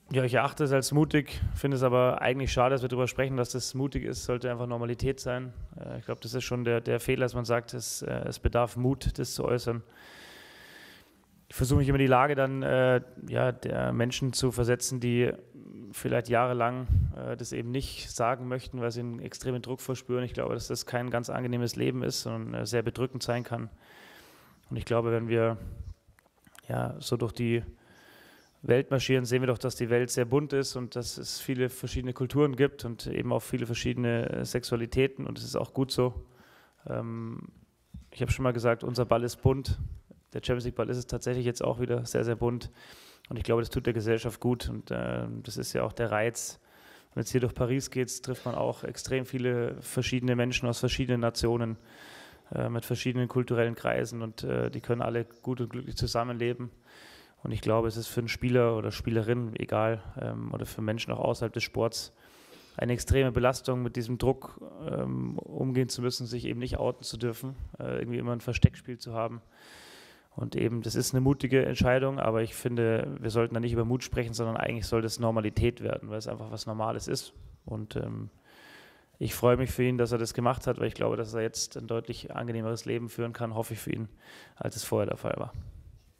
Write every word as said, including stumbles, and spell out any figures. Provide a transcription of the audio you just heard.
Ja, ich erachte es als mutig, finde es aber eigentlich schade, dass wir darüber sprechen, dass das mutig ist, sollte einfach Normalität sein. Äh, ich glaube, das ist schon der, der Fehler, dass man sagt, es, äh, es bedarf Mut, das zu äußern. Ich versuche mich immer in die Lage dann äh, ja, der Menschen zu versetzen, die vielleicht jahrelang äh, das eben nicht sagen möchten, weil sie einen extremen Druck verspüren. Ich glaube, dass das kein ganz angenehmes Leben ist, sondern äh, sehr bedrückend sein kann. Und ich glaube, wenn wir ja, so durch die Welt marschieren, sehen wir doch, dass die Welt sehr bunt ist und dass es viele verschiedene Kulturen gibt und eben auch viele verschiedene Sexualitäten, und es ist auch gut so. Ähm, ich habe schon mal gesagt, unser Ball ist bunt. Der Champions League Ball ist es tatsächlich jetzt auch wieder sehr, sehr bunt, und ich glaube, das tut der Gesellschaft gut, und äh, das ist ja auch der Reiz. Wenn es hier durch Paris geht, trifft man auch extrem viele verschiedene Menschen aus verschiedenen Nationen äh, mit verschiedenen kulturellen Kreisen, und äh, die können alle gut und glücklich zusammenleben. Und ich glaube, es ist für einen Spieler oder Spielerin, egal, ähm, oder für Menschen auch außerhalb des Sports, eine extreme Belastung, mit diesem Druck ähm, umgehen zu müssen, sich eben nicht outen zu dürfen, äh, irgendwie immer ein Versteckspiel zu haben. Und eben, das ist eine mutige Entscheidung, aber ich finde, wir sollten da nicht über Mut sprechen, sondern eigentlich soll das Normalität werden, weil es einfach was Normales ist. Und ähm, ich freue mich für ihn, dass er das gemacht hat, weil ich glaube, dass er jetzt ein deutlich angenehmeres Leben führen kann, hoffe ich für ihn, als es vorher der Fall war.